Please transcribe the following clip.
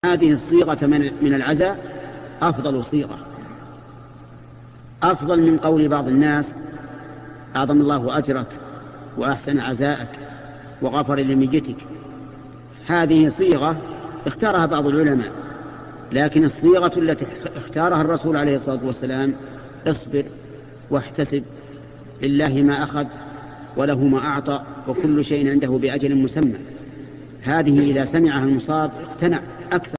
هذه الصيغة من العزاء أفضل صيغة، أفضل من قول بعض الناس أعظم الله أجرك وأحسن عزاءك وغفر لميتك. هذه صيغة اختارها بعض العلماء، لكن الصيغة التي اختارها الرسول عليه الصلاة والسلام: اصبر واحتسب، لله ما أخذ وله ما أعطى وكل شيء عنده بأجل مسمى. هذه إذا سمعها المصاب اقتنع أكثر.